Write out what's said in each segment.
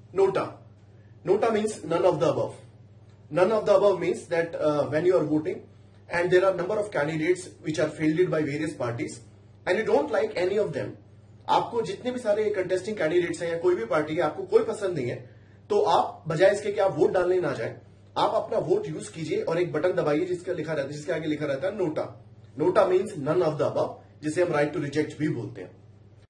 Nota. Nota means none of the above. None of the above means that when you are voting and there are number of candidates which are fielded by various parties and you don't like any of them, आपको जितने भी सारे contesting candidates हैं या कोई भी party है आपको कोई पसंद नहीं है, तो आप बजाय इसके कि आप वोट डालने ना जाए, आप अपना वोट यूज कीजिए और एक बटन दबाइए जिसके आगे लिखा रहता है NOTA. NOTA means none of the above, जिसे हम राइट टू रिजेक्ट भी बोलते हैं.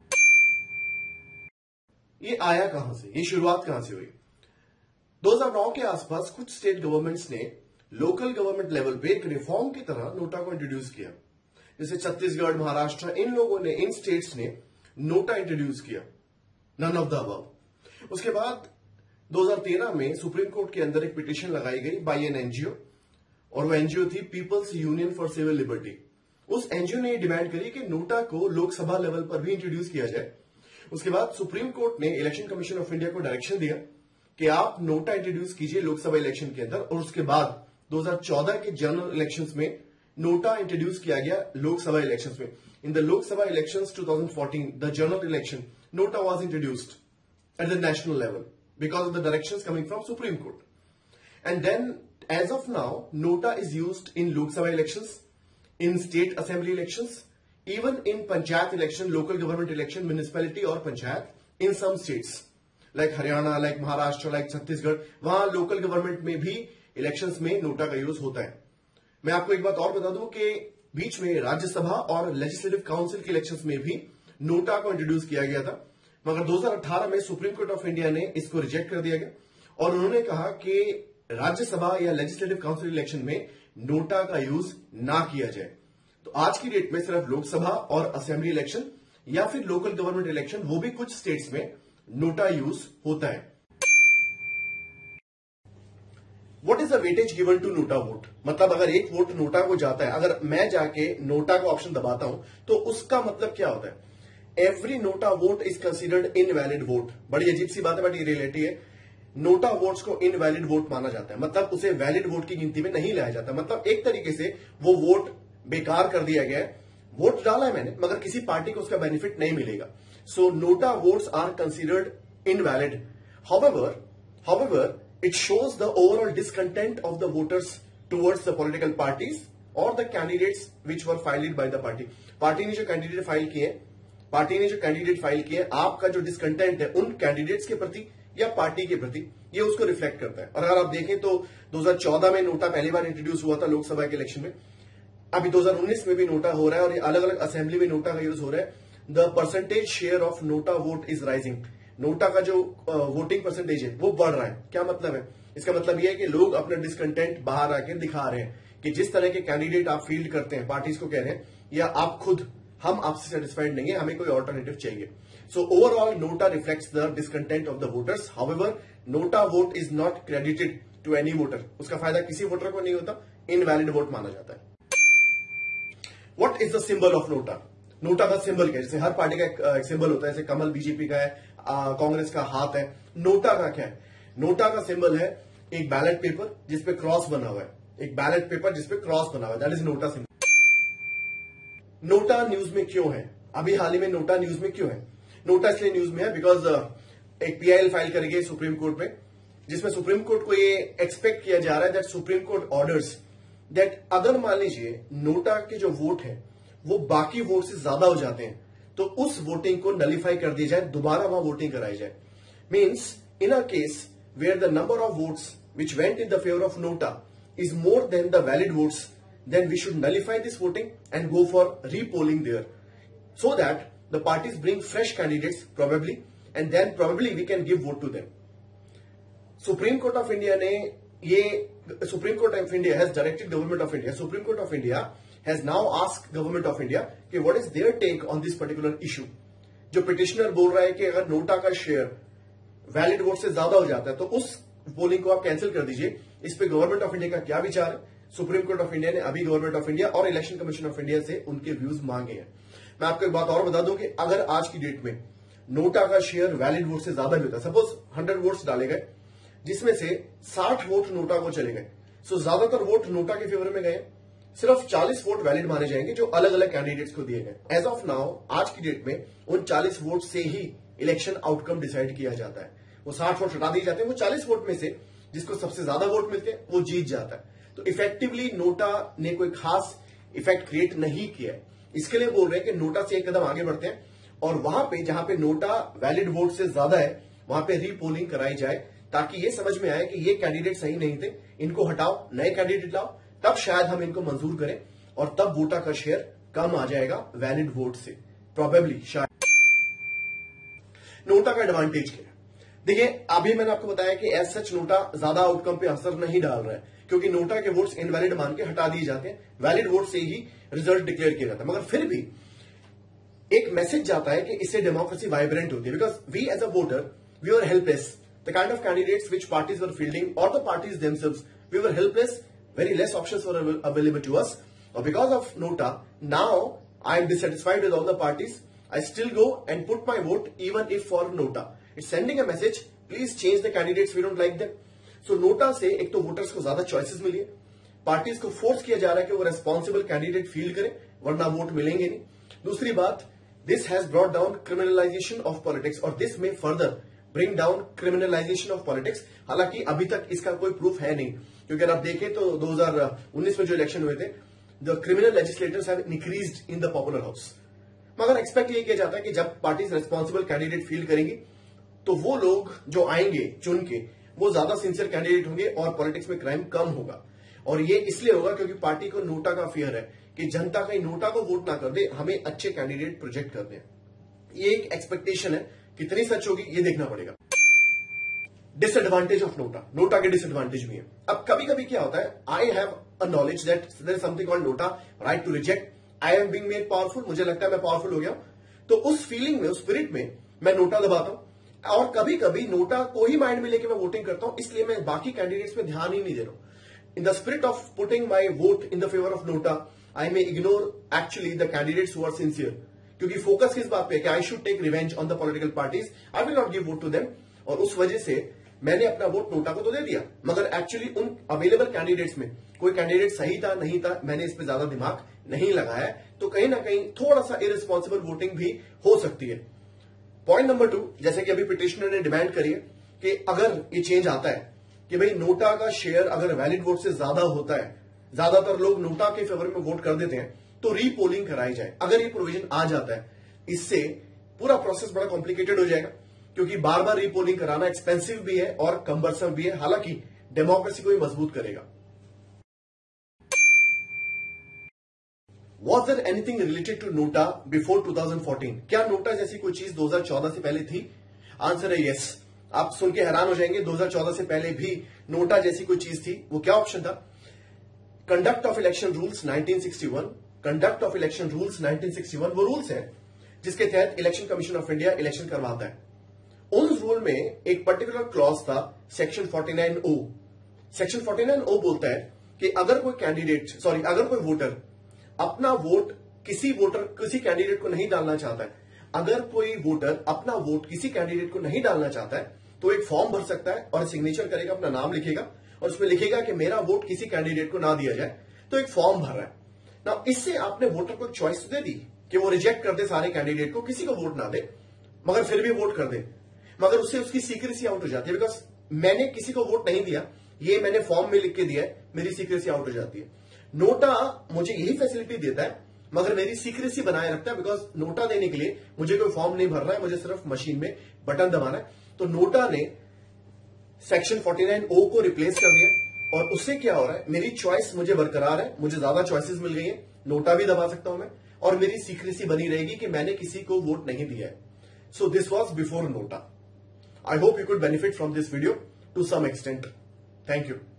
ये आया कहां से, ये शुरुआत कहां से हुई? 2009 के आसपास कुछ स्टेट गवर्नमेंट्स ने लोकल गवर्नमेंट लेवल पे एक रिफॉर्म की तरह नोटा को इंट्रोड्यूस किया. जैसे छत्तीसगढ़, महाराष्ट्र, इन लोगों ने, इन स्टेट्स ने नोटा इंट्रोड्यूस किया, नन ऑफ द अबव. उसके बाद 2013 में सुप्रीम कोर्ट के अंदर एक पिटीशन लगाई गई बाय एन एनजीओ, और वो एनजीओ थी peoples union for civil liberty. उस एनजीओ ने डिमांड करी कि नोटा को लोकसभा लेवल पर भी इंट्रोड्यूस किया जाए. उसके बाद सुप्रीम कोर्ट ने इलेक्शन कमीशन ऑफ इंडिया को डायरेक्शन दिया कि आप नोटा इंट्रोड्यूस कीजिए लोकसभा इलेक्शन के अंदर, और उसके बाद 2014 के जनरल इलेक्शंस में नोटा इंट्रोड्यूस किया गया लोकसभा इलेक्शंस में. In the Lok Sabha elections 2014, the general election, NOTA was introduced at the national level because of the directions coming from Supreme Court. And then, as of now, Nota is used in Lok Sabha elections, in state assembly elections, even in Panchayat election, local government election, municipality or Panchayat, in some states, like Haryana, like Maharashtra, like Chhattisgarh, वहां local government में भी elections में Nota का use होता है. मैं आपको एक बात और बता दूं कि बीच में राज्यसभा और लेजिस्लेटिव काउंसिल के इलेक्शंस में भी Nota को इंट्रोड्यूस किया गया था, मगर 2018 में सुप्रीम कोर्ट ऑफ इंडिया ने इसको रिजेक्ट कर दिया गया और उन्होंने कहा कि राज्यसभा या लेजिस्लेटिव काउंसिल इलेक्शन में नोटा का यूज ना किया जाए. तो आज की डेट में सिर्फ लोकसभा और असेंबली इलेक्शन या फिर लोकल गवर्नमेंट इलेक्शन, वो भी कुछ स्टेट्स में नोटा यूज होता है. What is the weightage given to NOTA vote? मतलब अगर एक वोट नोटा को जाता है, अगर मैं जाके नोटा का ऑप्शन दबाता हूं तो उसका मतलब क्या होता है? Every NOTA vote is considered invalid vote. बड़ी अजीब सी बात है बट ये रियलिटी है. नोटा वोट्स को इनवैलिड वोट माना जाता है, मतलब उसे वैलिड वोट की गिनती में नहीं लाया जाता. मतलब एक तरीके से वो वोट बेकार कर दिया गया है. वोट डाला है मैंने मगर किसी पार्टी को उसका बेनिफिट नहीं मिलेगा. So NOTA votes are considered invalid. However it shows the overall discontent of the voters towards the political parties और the candidates which were filed by the party. Party ने जो कैंडिडेट फाइल किए, आपका जो discontent है उन candidates के प्रति या पार्टी के प्रति, ये उसको रिफ्लेक्ट करता है. और अगर आप देखें तो 2014 में नोटा पहली बार इंट्रोड्यूस हुआ था लोकसभा के इलेक्शन में. अभी 2019 में भी नोटा हो रहा है और ये अलग अलग असेंबली में नोटा का यूज हो रहा है. The percentage share of NOTA vote is rising. NOTA का जो वोटिंग परसेंटेज है वो बढ़ रहा है. क्या मतलब है? इसका मतलब यह है कि लोग अपना डिसकंटेंट बाहर आके दिखा रहे हैं कि जिस तरह के कैंडिडेट आप फील्ड करते हैं, पार्टीज को कह रहे हैं या आप खुद, हम आपसे सेटिस्फाइड नहीं है, हमें कोई ऑल्टरनेटिव चाहिए. So overall NOTA reflects the discontent of the voters. However NOTA vote is not credited to any voter. उसका फायदा किसी वोटर को नहीं होता, इनवैलिड वोट माना जाता है. What is the symbol of NOTA? NOTA का सिंबल क्या है? जैसे हर पार्टी का एक सिंबल होता है, जैसे कमल बीजेपी का है, कांग्रेस का हाथ है. नोटा का क्या है? नोटा का सिंबल है एक बैलेट पेपर जिसपे क्रॉस बना हुआ है. एक बैलेट पेपर जिसपे क्रॉस बना हुआ है, that is NOTA symbol. NOTA news में क्यों है? अभी हाल ही में नोटा न्यूज में क्यों है? नोटा इसलिए न्यूज में है बिकॉज एक पीआईएल फाइल करेगी सुप्रीम कोर्ट में, जिसमें सुप्रीम कोर्ट को ये एक्सपेक्ट किया जा रहा है that supreme court orders that अगर मान लीजिए नोटा के जो वोट है वो बाकी वोट से ज्यादा हो जाते हैं तो उस वोटिंग को नलीफाई कर दिया जाए, दोबारा वहां वोटिंग कराई जाए. Means in a case where the number of votes which went in the favour of NOTA is more than the valid votes, then we should nullify this voting and go for repolling there, so that the parties bring fresh candidates probably, and then probably we can give vote to them. Supreme Court of India ने ये Supreme Court of India has directed Government of India. Supreme Court of India has now asked Government of India कि what is their take on this particular issue. जो petitioner बोल रहा है कि अगर NOTA का शेयर वैलिड वोट से ज्यादा हो जाता है तो उस पोलिंग को आप कैंसिल कर दीजिए. इस पे गवर्नमेंट ऑफ इंडिया का क्या विचार है? सुप्रीम कोर्ट ऑफ इंडिया ने अभी गवर्नमेंट ऑफ इंडिया और इलेक्शन कमीशन ऑफ इंडिया से उनके व्यूज मांगे हैं. मैं आपको एक बात और बता दूं कि अगर आज की डेट में नोटा का शेयर वैलिड वोट से ज्यादा भी होता है, सपोज 100 वोट्स डाले गए जिसमें से 60 वोट नोटा को चले गए, सो ज्यादातर वोट नोटा के फेवर में गए, सिर्फ 40 वोट वैलिड माने जाएंगे जो अलग अलग कैंडिडेट्स को दिए गए. एज ऑफ नाउ आज की डेट में उन 40 वोट से ही इलेक्शन आउटकम डिसाइड किया जाता है. वो 60 वोट हटा दिए जाते हैं, वो 40 वोट में से जिसको सबसे ज्यादा वोट मिलते हैं वो जीत जाता है। तो इफेक्टिवली नोटा ने कोई खास इफेक्ट क्रिएट नहीं किया है। इसके लिए बोल रहे हैं कि नोटा से एक कदम आगे बढ़ते हैं और वहां पे जहां पे नोटा वैलिड वोट से ज्यादा है वहां पे रीपोलिंग कराई जाए, ताकि ये समझ में आए कि ये कैंडिडेट सही नहीं थे, इनको हटाओ, नए कैंडिडेट लाओ, तब शायद हम इनको मंजूर करें और तब वोटा का शेयर कम आ जाएगा वैलिड वोट से, प्रोबेबली शायद। नोटा का एडवांटेज क्या है? देखिए, अभी मैंने आपको बताया कि एज सच नोटा ज्यादा आउटकम पे असर नहीं डाल रहा है, क्योंकि नोटा के वोट्स इनवैलिड मान के हटा दिए जाते हैं, वैलिड वोट से ही रिजल्ट डिक्लेयर किया जाता है। मगर फिर भी एक मैसेज जाता है कि इससे डेमोक्रेसी वाइब्रेंट होती है, because we as a voter we are helpless, the kind of candidates which parties were fielding और the parties themselves, we were helpless, very less options were available to us, और because of NOTA now I am dissatisfied with all the parties, I still go and put my vote even if for Nota. It's sending a message, please change the candidates, we don't like them. So Nota से एक तो voters को ज्यादा choices मिली है, parties को force किया जा रहा है कि वो रेस्पॉन्सिबल कैंडिडेट फील्ड करें वरना वोट मिलेंगे नहीं। दूसरी बात, this has brought down criminalization of politics और this may further bring down criminalization of politics. हालांकि अभी तक इसका कोई प्रूफ है नहीं, क्योंकि अगर आप देखें तो 2019 में जो इलेक्शन हुए थे, the criminal legislators have increased in the popular house. मगर एक्सपेक्ट ये किया जाता है कि जब पार्टीज रेस्पॉन्सिबल कैंडिडेट फील्ड करेंगी तो वो लोग जो आएंगे चुन के वो ज्यादा सिंसियर कैंडिडेट होंगे और पॉलिटिक्स में क्राइम कम होगा। और ये इसलिए होगा क्योंकि पार्टी को नोटा का फियर है कि जनता कहीं नोटा को वोट ना कर दे, हमें अच्छे कैंडिडेट प्रोजेक्ट कर दे। ये एक एक्सपेक्टेशन है, कितनी सच होगी ये देखना पड़ेगा। डिसएडवांटेज ऑफ नोटा, नोटा के डिसएडवांटेज भी है। अब कभी कभी क्या होता है, I have a knowledge that there is something called NOTA, right to reject, I am being made powerful, मुझे लगता है मैं पावरफुल हो गया, तो उस फीलिंग में, उस स्पिरिट में मैं नोटा दबाता हूं और कभी कभी नोटा को ही माइंड में लेके मैं वोटिंग करता हूं, इसलिए मैं बाकी कैंडिडेट्स पे ध्यान ही नहीं दे रहा हूं। In the spirit of putting my vote in the favour of NOTA, I may ignore actually the candidates who are sincere, क्योंकि फोकस किस बात पे कि I should take revenge on the political parties, I will not give vote to them, और उस वजह से मैंने अपना वोट नोटा को तो दे दिया, मगर एक्चुअली उन अवेलेबल कैंडिडेट्स में कोई कैंडिडेट सही था नहीं था, मैंने इस पे ज्यादा दिमाग नहीं लगाया, तो कहीं ना कहीं थोड़ा सा इरेस्पॉन्सिबल वोटिंग भी हो सकती है। पॉइंट नंबर 2, जैसे कि अभी पिटिशनर ने डिमांड करी है कि अगर ये चेंज आता है कि भाई नोटा का शेयर अगर वैलिड वोट से ज्यादा होता है, ज्यादातर लोग नोटा के फेवर में वोट कर देते हैं, तो रीपोलिंग कराई जाए। अगर ये प्रोविजन आ जाता है, इससे पूरा प्रोसेस बड़ा कॉम्प्लिकेटेड हो जाएगा, क्योंकि बार बार रीपोलिंग कराना एक्सपेंसिव भी है और कंबरसम भी है, हालांकि डेमोक्रेसी को भी मजबूत करेगा। Was there anything related to NOTA before 2014? क्या नोटा जैसी कोई चीज 2014 से पहले थी? आंसर है यस। आप सुन के हैरान हो जाएंगे, 2014 से पहले भी नोटा जैसी कोई चीज थी। वो क्या ऑप्शन था? Conduct of election rules 1961। Conduct of election rules 1961 वो रूल्स हैं जिसके तहत election commission of India election करवाता है। उस रूल में एक पर्टिकुलर क्लॉज था, सेक्शन 49O। सेक्शन 49O बोलता है कि अगर कोई कैंडिडेट, अगर कोई वोटर अपना वोट किसी कैंडिडेट को नहीं डालना चाहता है, अगर कोई वोटर अपना वोट किसी कैंडिडेट को नहीं डालना चाहता है, तो एक फॉर्म भर सकता है और सिग्नेचर करेगा, अपना नाम लिखेगा और उसमें लिखेगा कि मेरा वोट किसी कैंडिडेट को ना दिया जाए, तो एक फॉर्म भर रहा है ना। इससे आपने वोटर को चॉइस दे दी कि वो रिजेक्ट कर दे सारे कैंडिडेट को, किसी को वोट ना दे, मगर फिर भी वोट कर दे, मगर उससे उसकी सीक्रेसी आउट हो जाती है, बिकॉज मैंने किसी को वोट नहीं दिया, ये मैंने फॉर्म में लिख के दिया है, मेरी सीक्रेसी आउट हो जाती है। नोटा मुझे यही फैसिलिटी देता है, मगर मेरी सीक्रेसी बनाए रखता है, बिकॉज नोटा देने के लिए मुझे कोई फॉर्म नहीं भरना है, मुझे सिर्फ मशीन में बटन दबाना है। तो नोटा ने सेक्शन 49O को रिप्लेस कर दिया और उससे क्या हो रहा है, मेरी चॉइस मुझे बरकरार है, मुझे ज्यादा चॉइसेस मिल गई है, नोटा भी दबा सकता हूं मैं और मेरी सीक्रेसी बनी रहेगी कि मैंने किसी को वोट नहीं दिया है। So this was before NOTA. I hope you could benefit from this video to some extent. Thank you.